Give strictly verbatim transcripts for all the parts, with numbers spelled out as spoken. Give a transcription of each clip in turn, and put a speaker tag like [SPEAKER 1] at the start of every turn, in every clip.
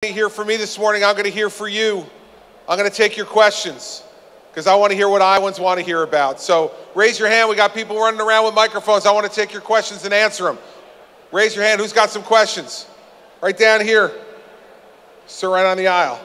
[SPEAKER 1] Hear for me this morning, I'm going to hear for you. I'm going to take your questions because I want to hear what Iowans want to hear about. So raise your hand. We got people running around with microphones. I want to take your questions and answer them. Raise your hand. Who's got some questions? Right down here. Sir, right on the aisle.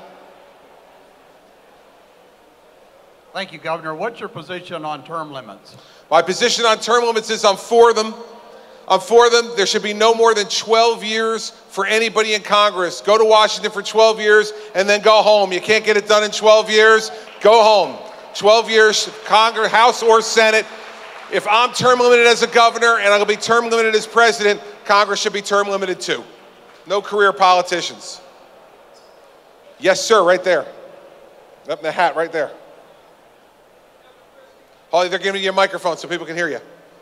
[SPEAKER 2] Thank you, Governor. What's your position on term limits?
[SPEAKER 1] My position on term limits is I'm for them. I'm for them. There should be no more than twelve years for anybody in Congress. Go to Washington for twelve years and then go home. You can't get it done in twelve years, go home. twelve years, Congress, House or Senate. If I'm term limited as a governor and I'm going to be term limited as president, Congress should be term limited too. No career politicians. Yes, sir, right there. Up in the hat, right there. Holly, they're giving you a microphone so people can hear you.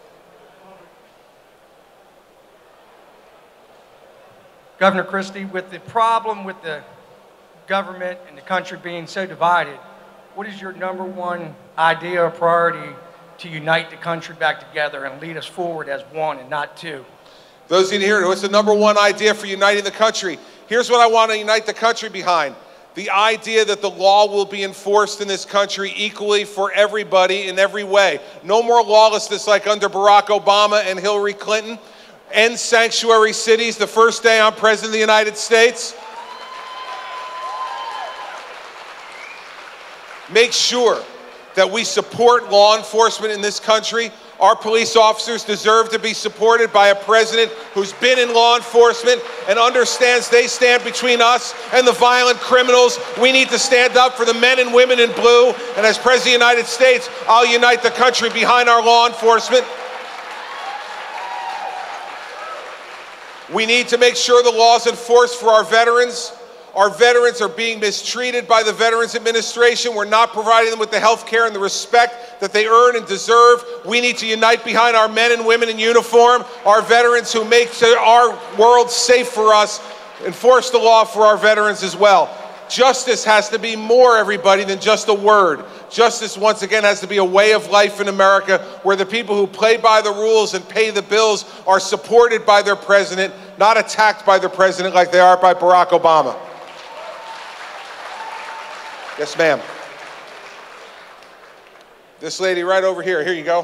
[SPEAKER 3] Governor Christie, with the problem with the government and the country being so divided, what is your number one idea or priority to unite the country back together and lead us forward as one and not two?
[SPEAKER 1] Those of you here, what's the number one idea for uniting the country? Here's what I want to unite the country behind. The idea that the law will be enforced in this country equally for everybody in every way. No more lawlessness like under Barack Obama and Hillary Clinton. End sanctuary cities the first day I'm president of the United States. Make sure that we support law enforcement in this country. Our police officers deserve to be supported by a president who's been in law enforcement and understands they stand between us and the violent criminals. We need to stand up for the men and women in blue. And as President of the United States, I'll unite the country behind our law enforcement. We need to make sure the law is enforced for our veterans. Our veterans are being mistreated by the Veterans Administration. We're not providing them with the health care and the respect that they earn and deserve. We need to unite behind our men and women in uniform, our veterans who make our world safe for us, enforce the law for our veterans as well. Justice has to be more, everybody, than just a word. Justice, once again, has to be a way of life in America where the people who play by the rules and pay the bills are supported by their president, not attacked by their president like they are by Barack Obama. Yes, ma'am. This lady right over here. Here you go.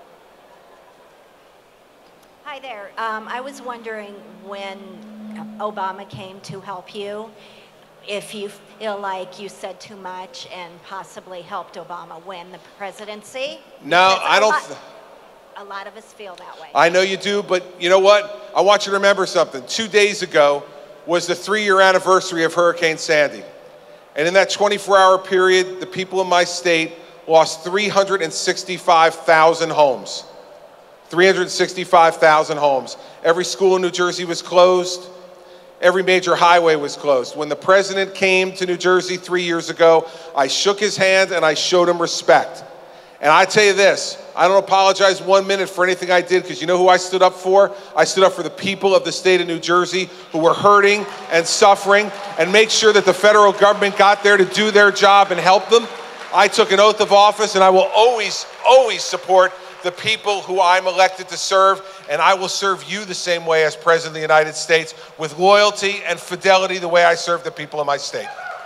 [SPEAKER 4] Hi there. Um, I was wondering when Obama came to help you, if you feel like you said too much and possibly helped Obama win the presidency.
[SPEAKER 1] No,
[SPEAKER 4] Because
[SPEAKER 1] I
[SPEAKER 4] a
[SPEAKER 1] don't.
[SPEAKER 4] lot, a lot of us feel that way.
[SPEAKER 1] I know you do, but you know what? I want you to remember something. Two days ago was the three-year anniversary of Hurricane Sandy. And in that twenty-four hour period, the people in my state lost three hundred sixty-five thousand homes. three hundred sixty-five thousand homes. Every school in New Jersey was closed. Every major highway was closed. When the president came to New Jersey three years ago, I shook his hand and I showed him respect. And I tell you this, I don't apologize one minute for anything I did, because you know who I stood up for? I stood up for the people of the state of New Jersey who were hurting and suffering, and make sure that the federal government got there to do their job and help them. I took an oath of office, and I will always, always support the people who I'm elected to serve, and I will serve you the same way as President of the United States, with loyalty and fidelity the way I serve the people of my state.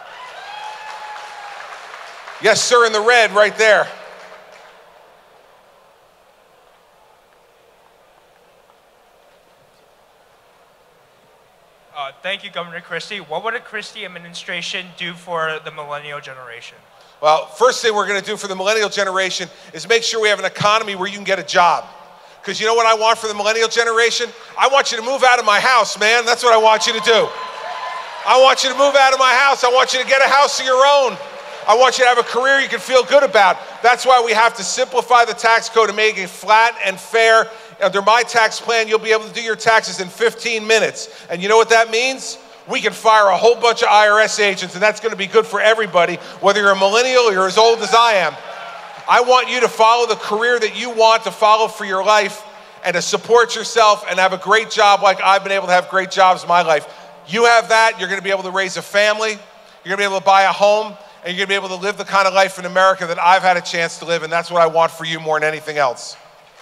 [SPEAKER 1] Yes, sir, in the red right there.
[SPEAKER 5] Uh, thank you, Governor Christie. What would a Christie administration do for the millennial generation?
[SPEAKER 1] Well, first thing we're going to do for the millennial generation is make sure we have an economy where you can get a job. Because you know what I want for the millennial generation? I want you to move out of my house, man. That's what I want you to do. I want you to move out of my house. I want you to get a house of your own. I want you to have a career you can feel good about. That's why we have to simplify the tax code and make it flat and fair. Under my tax plan, you'll be able to do your taxes in fifteen minutes. And you know what that means? We can fire a whole bunch of I R S agents, and that's going to be good for everybody, whether you're a millennial or you're as old as I am. I want you to follow the career that you want to follow for your life, and to support yourself and have a great job like I've been able to have great jobs in my life. You have that, you're going to be able to raise a family, you're going to be able to buy a home, and you're going to be able to live the kind of life in America that I've had a chance to live, and that's what I want for you more than anything else.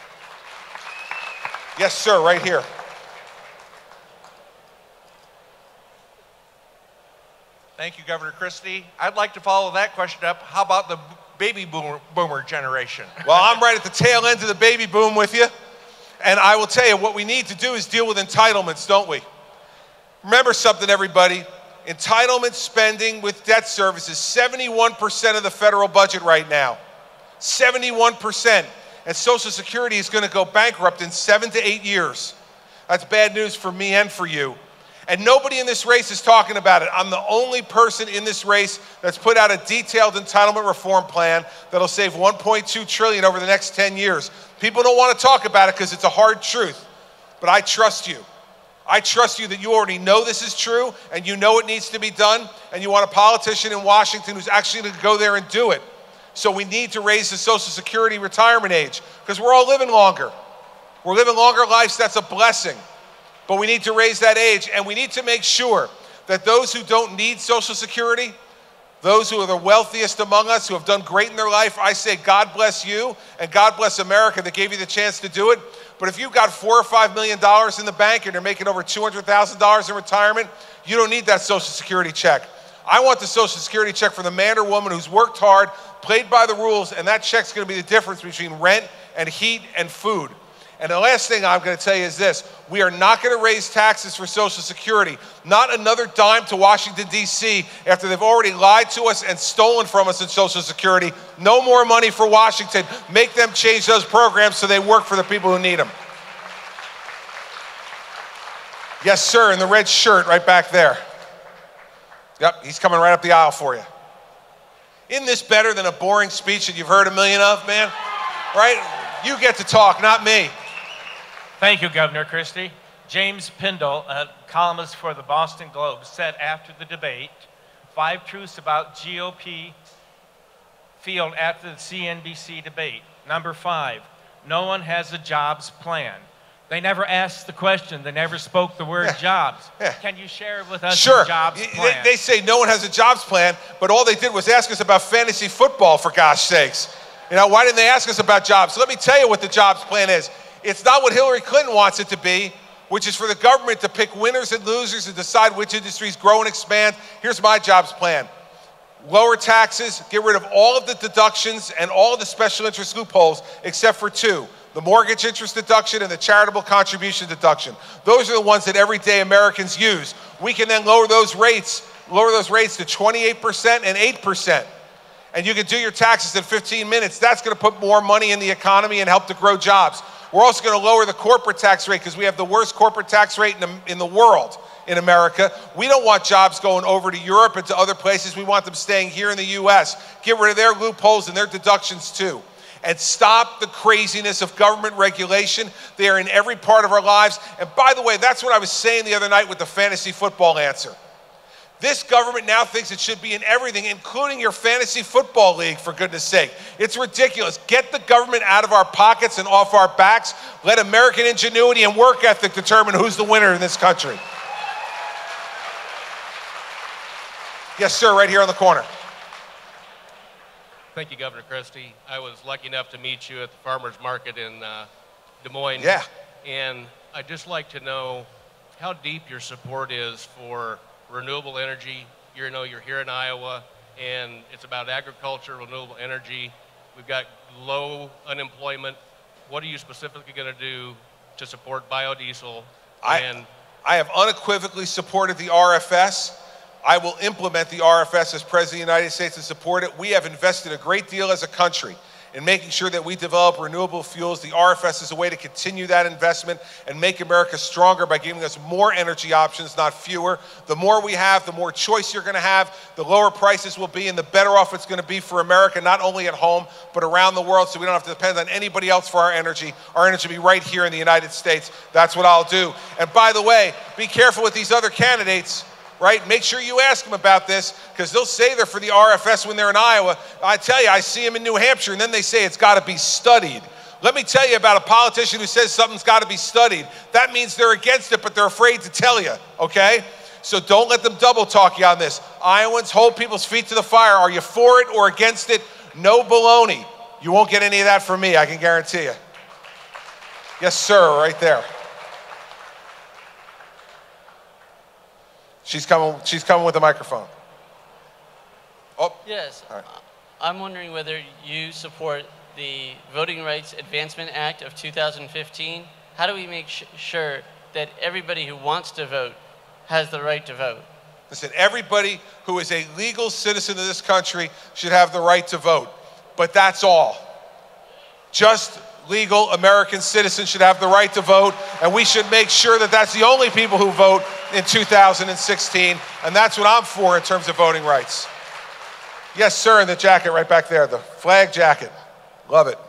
[SPEAKER 1] Yes, sir, right here.
[SPEAKER 6] Thank you, Governor Christie. I'd like to follow that question up. How about the baby boomer, boomer generation?
[SPEAKER 1] Well, I'm right at the tail end of the baby boom with you. And I will tell you, what we need to do is deal with entitlements, don't we? Remember something, everybody. Entitlement spending with debt service is seventy-one percent of the federal budget right now. seventy-one percent. And Social Security is going to go bankrupt in seven to eight years. That's bad news for me and for you. And nobody in this race is talking about it. I'm the only person in this race that's put out a detailed entitlement reform plan that'll save one point two trillion dollars over the next ten years. People don't want to talk about it because it's a hard truth, but I trust you. I trust you that you already know this is true and you know it needs to be done, and you want a politician in Washington who's actually going to go there and do it. So we need to raise the Social Security retirement age because we're all living longer. We're living longer lives, that's a blessing. But we need to raise that age, and we need to make sure that those who don't need Social Security, those who are the wealthiest among us, who have done great in their life, I say God bless you and God bless America that gave you the chance to do it. But if you've got four or five million dollars in the bank and you're making over two hundred thousand dollars in retirement, you don't need that Social Security check. I want the Social Security check for the man or woman who's worked hard, played by the rules, and that check's going to be the difference between rent and heat and food. And the last thing I'm going to tell you is this. We are not going to raise taxes for Social Security. Not another dime to Washington, D C after they've already lied to us and stolen from us in Social Security. No more money for Washington. Make them change those programs so they work for the people who need them. Yes, sir, in the red shirt right back there. Yep, he's coming right up the aisle for you. Isn't this better than a boring speech that you've heard a million of, man? Right? You get to talk, not me.
[SPEAKER 7] Thank you, Governor Christie. James Pindle, a columnist for the Boston Globe, said after the debate, five truths about G O P field after the C N B C debate. Number five, no one has a jobs plan. They never asked the question. They never spoke the word
[SPEAKER 1] yeah.
[SPEAKER 7] jobs.
[SPEAKER 1] Yeah.
[SPEAKER 7] Can you share with us
[SPEAKER 1] sure.
[SPEAKER 7] your jobs plan?
[SPEAKER 1] They, they say no one has a jobs plan, but all they did was ask us about fantasy football, for gosh sakes. You know, why didn't they ask us about jobs? So let me tell you what the jobs plan is. It's not what Hillary Clinton wants it to be, which is for the government to pick winners and losers and decide which industries grow and expand. Here's my jobs plan. Lower taxes, get rid of all of the deductions and all of the special interest loopholes except for two. The mortgage interest deduction and the charitable contribution deduction. Those are the ones that everyday Americans use. We can then lower those rates, lower those rates to twenty-eight percent and eight percent. And you can do your taxes in fifteen minutes. That's going to put more money in the economy and help to grow jobs. We're also going to lower the corporate tax rate because we have the worst corporate tax rate in the, in the world in America. We don't want jobs going over to Europe and to other places. We want them staying here in the U S. Get rid of their loopholes and their deductions too. And stop the craziness of government regulation. They are in every part of our lives. And by the way, that's what I was saying the other night with the fantasy football answer. This government now thinks it should be in everything, including your fantasy football league, for goodness sake. It's ridiculous. Get the government out of our pockets and off our backs. Let American ingenuity and work ethic determine who's the winner in this country. Yes, sir, right here on the corner.
[SPEAKER 8] Thank you, Governor Christie. I was lucky enough to meet you at the farmer's market in uh, Des Moines.
[SPEAKER 1] Yeah.
[SPEAKER 8] And I'd just like to know how deep your support is for renewable energy. You know, you're here in Iowa, and it's about agriculture, renewable energy. We've got low unemployment. What are you specifically going to do to support biodiesel?
[SPEAKER 1] I,
[SPEAKER 8] and
[SPEAKER 1] I have unequivocally supported the R F S. I will implement the R F S as President of the United States and support it. We have invested a great deal as a country in making sure that we develop renewable fuels. The R F S is a way to continue that investment and make America stronger by giving us more energy options, not fewer. The more we have, the more choice you're going to have, the lower prices will be, and the better off it's going to be for America, not only at home, but around the world, so we don't have to depend on anybody else for our energy. Our energy will be right here in the United States. That's what I'll do. And by the way, be careful with these other candidates. Right? Make sure you ask them about this, because they'll say they're for the R F S when they're in Iowa. I tell you, I see them in New Hampshire, and then they say it's got to be studied. Let me tell you about a politician who says something's got to be studied. That means they're against it, but they're afraid to tell you, okay? So don't let them double talk you on this. Iowans, hold people's feet to the fire. Are you for it or against it? No baloney. You won't get any of that from me, I can guarantee you. Yes, sir, right there. She's coming, she's coming with the microphone. Oh.
[SPEAKER 9] Yes.
[SPEAKER 1] All right.
[SPEAKER 9] I'm wondering whether you support the Voting Rights Advancement Act of two thousand fifteen. How do we make sh sure that everybody who wants to vote has the right to vote?
[SPEAKER 1] Listen, everybody who is a legal citizen of this country should have the right to vote. But that's all. Just legal American citizens should have the right to vote, and we should make sure that that's the only people who vote in two thousand sixteen, and that's what I'm for in terms of voting rights. Yes, sir, in the jacket right back there, the flag jacket. Love it.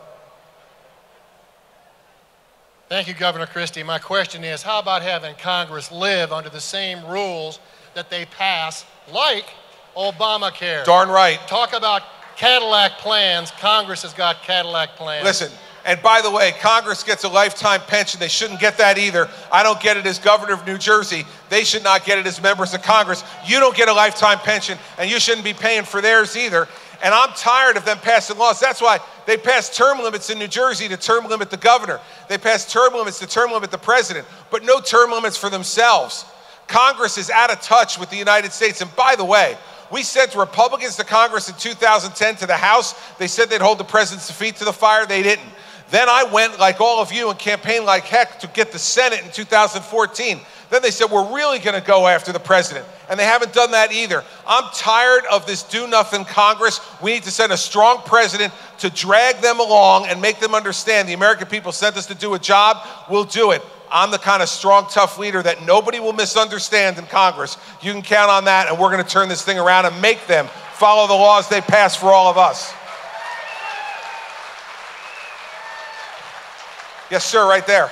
[SPEAKER 10] Thank you, Governor Christie. My question is, how about having Congress live under the same rules that they pass, like Obamacare?
[SPEAKER 1] Darn right.
[SPEAKER 10] Talk about Cadillac plans. Congress has got Cadillac plans.
[SPEAKER 1] Listen, and by the way, Congress gets a lifetime pension. They shouldn't get that either. I don't get it as governor of New Jersey. They should not get it as members of Congress. You don't get a lifetime pension, and you shouldn't be paying for theirs either. And I'm tired of them passing laws. That's why they passed term limits in New Jersey to term limit the governor. They passed term limits to term limit the president, but no term limits for themselves. Congress is out of touch with the United States. And by the way, we sent Republicans to Congress in two thousand ten to the House. They said they'd hold the president's feet to the fire. They didn't. Then I went, like all of you, and campaigned like heck to get the Senate in two thousand fourteen. Then they said, we're really going to go after the president. And they haven't done that either. I'm tired of this do-nothing Congress. We need to send a strong president to drag them along and make them understand the American people sent us to do a job. We'll do it. I'm the kind of strong, tough leader that nobody will misunderstand in Congress. You can count on that, and we're going to turn this thing around and make them follow the laws they pass for all of us. Yes, sir, right there.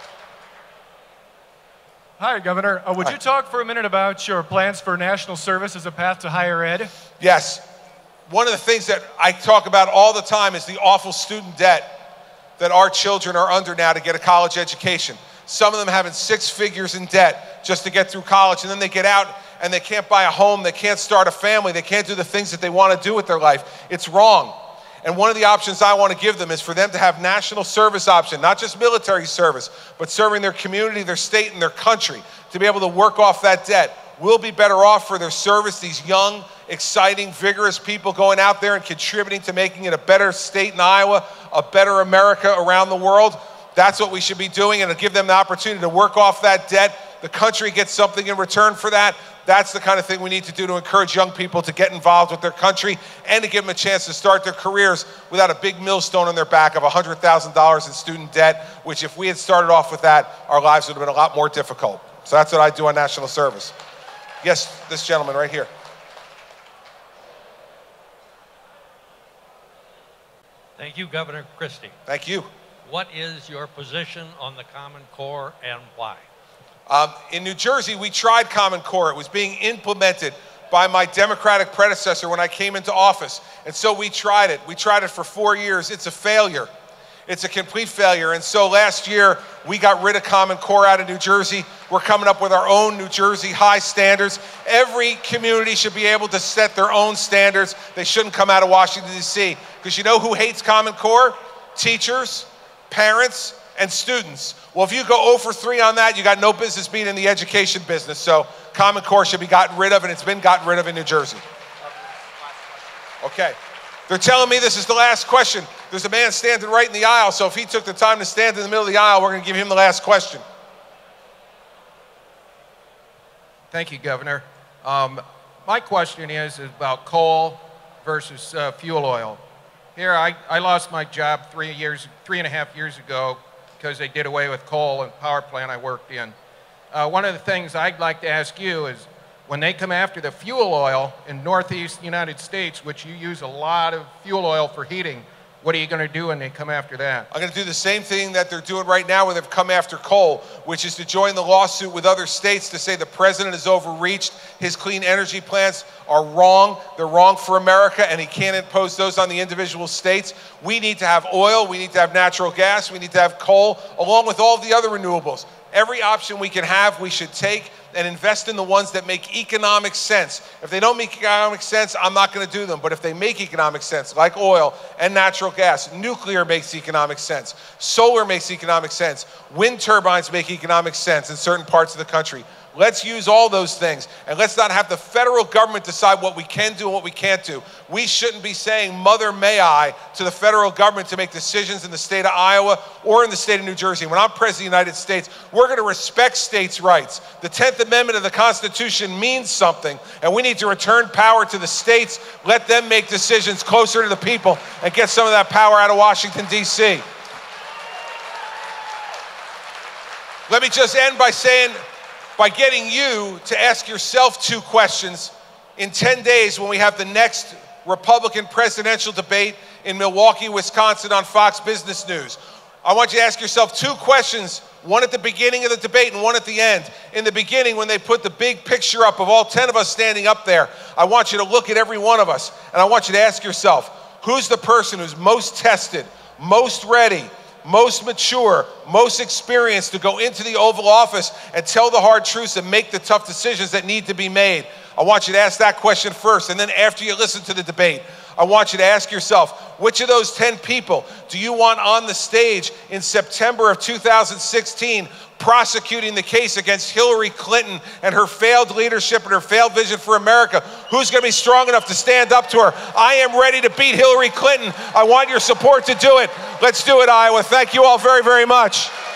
[SPEAKER 11] Hi, Governor. Uh, would
[SPEAKER 1] Hi.
[SPEAKER 11] you talk for a minute about your plans for national service as a path to higher ed?
[SPEAKER 1] Yes. One of the things that I talk about all the time is the awful student debt that our children are under now to get a college education. Some of them having six figures in debt just to get through college, and then they get out and they can't buy a home, they can't start a family, they can't do the things that they want to do with their life. It's wrong. And one of the options I want to give them is for them to have national service option, not just military service, but serving their community, their state, and their country, to be able to work off that debt. We'll be better off for their service, these young, exciting, vigorous people going out there and contributing to making it a better state in Iowa, a better America around the world. That's what we should be doing, and to give them the opportunity to work off that debt. The country gets something in return for that. That's the kind of thing we need to do to encourage young people to get involved with their country and to give them a chance to start their careers without a big millstone on their back of one hundred thousand dollars in student debt, which if we had started off with that, our lives would have been a lot more difficult. So that's what I do on national service. Yes, this gentleman right here.
[SPEAKER 12] Thank you, Governor Christie.
[SPEAKER 1] Thank you.
[SPEAKER 12] What is your position on the Common Core and why?
[SPEAKER 1] Um, in New Jersey, we tried Common Core. It was being implemented by my Democratic predecessor when I came into office. And so we tried it. We tried it for four years. It's a failure. It's a complete failure. And so last year, we got rid of Common Core out of New Jersey. We're coming up with our own New Jersey high standards. Every community should be able to set their own standards. They shouldn't come out of Washington, D C Because you know who hates Common Core? Teachers, parents, and students. Well, if you go zero for three on that, you got no business being in the education business. So Common Core should be gotten rid of, and it's been gotten rid of in New Jersey. Okay. They're telling me this is the last question. There's a man standing right in the aisle, so if he took the time to stand in the middle of the aisle, we're going to give him the last question.
[SPEAKER 13] Thank you, Governor. Um, my question is, is about coal versus uh, fuel oil. Here, I, I lost my job three years, three and a half years ago because they did away with coal and power plant I worked in. Uh, one of the things I'd like to ask you is, when they come after the fuel oil in Northeast United States, which you use a lot of fuel oil for heating, what are you going to do when they come after that?
[SPEAKER 1] I'm going to do the same thing that they're doing right now when they've come after coal, which is to join the lawsuit with other states to say the president has overreached. His clean energy plans are wrong. They're wrong for America, and he can't impose those on the individual states. We need to have oil. We need to have natural gas. We need to have coal, along with all the other renewables. Every option we can have, we should take and invest in the ones that make economic sense. If they don't make economic sense, I'm not going to do them. But if they make economic sense, like oil and natural gas, nuclear makes economic sense, solar makes economic sense, wind turbines make economic sense in certain parts of the country. Let's use all those things, and let's not have the federal government decide what we can do and what we can't do. We shouldn't be saying, mother may I, to the federal government to make decisions in the state of Iowa or in the state of New Jersey. When I'm president of the United States, we're going to respect states' rights. The tenth Amendment of the Constitution means something, and we need to return power to the states, let them make decisions closer to the people, and get some of that power out of Washington, D C Let me just end by saying, by getting you to ask yourself two questions in ten days when we have the next Republican presidential debate in Milwaukee, Wisconsin on Fox Business News. I want you to ask yourself two questions, one at the beginning of the debate and one at the end. In the beginning, when they put the big picture up of all ten of us standing up there, I want you to look at every one of us, and I want you to ask yourself, who's the person who's most tested, most ready, most mature, most experienced to go into the Oval Office and tell the hard truths and make the tough decisions that need to be made? I want you to ask that question first, and then after you listen to the debate, I want you to ask yourself, which of those ten people do you want on the stage in September of two thousand sixteen prosecuting the case against Hillary Clinton and her failed leadership and her failed vision for America? Who's going to be strong enough to stand up to her? I am ready to beat Hillary Clinton. I want your support to do it. Let's do it, Iowa. Thank you all very, very much.